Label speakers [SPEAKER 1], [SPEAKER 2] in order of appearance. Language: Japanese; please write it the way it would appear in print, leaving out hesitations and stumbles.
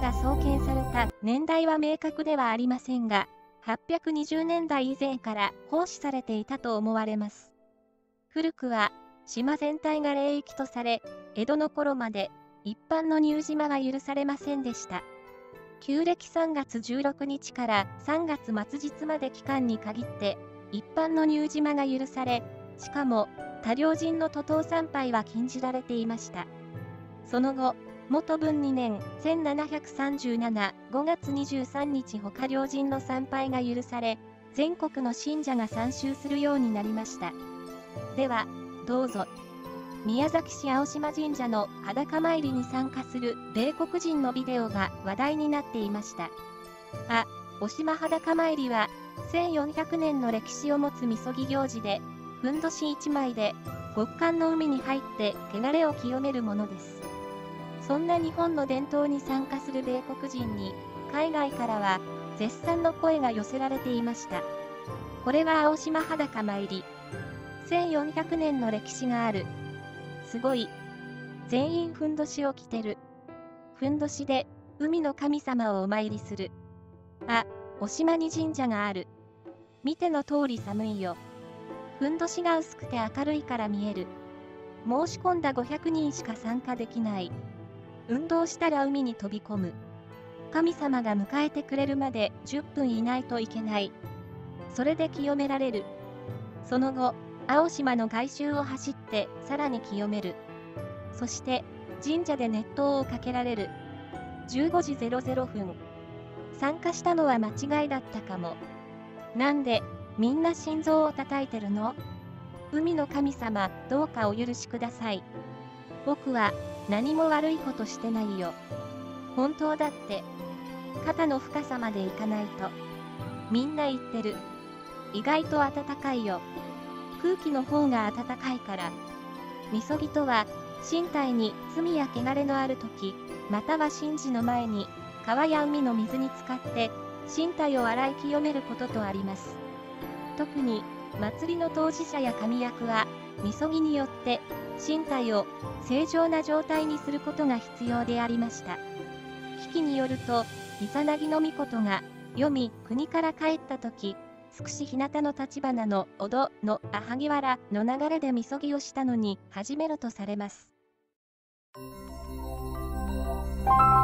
[SPEAKER 1] が創建された年代は明確ではありませんが、820年代以前から奉仕されていたと思われます。古くは、島全体が霊域とされ、江戸の頃まで一般の入島は許されませんでした。旧暦3月16日から3月末日まで期間に限って、一般の入島が許され、しかも多量人の徒党参拝は禁じられていました。その後、元文2年1737、5月23日他量人の参拝が許され、全国の信者が参集するようになりました。では、どうぞ。宮崎市青島神社の裸参りに参加する米国人のビデオが話題になっていました。青島裸参りは、1400年の歴史を持つみそぎ行事で、ふんどし1枚で極寒の海に入って汚れを清めるものです。そんな日本の伝統に参加する米国人に、海外からは絶賛の声が寄せられていました。これは青島裸参り。1400年の歴史がある。すごい。全員ふんどしを着てる。ふんどしで海の神様をお参りする。お島に神社がある。見ての通り寒いよ。ふんどしが薄くて明るいから見える。申し込んだ500人しか参加できない。運動したら海に飛び込む。神様が迎えてくれるまで10分いないといけない。それで清められる。その後、青島の外周を走ってさらに清める。そして神社で熱湯をかけられる。15時00分。参加したのは間違いだったかも。なんでみんな心臓を叩いてるの？海の神様、どうかお許しください。僕は何も悪いことしてないよ。本当だって。肩の深さまで行かないと。みんな言ってる。意外と暖かいよ。空気の方が暖かいから。みそぎとは、身体に罪や汚れのあるとき、または神事の前に、川や海の水に浸かって、身体を洗い清めることとあります。特に、祭りの当事者や神役は、みそぎによって、身体を正常な状態にすることが必要でありました。比企によると、イザナギの御事が、読み、国から帰ったとき、つくし日向の立花のおどの萩原の流れでみそぎをしたのに始めるとされます。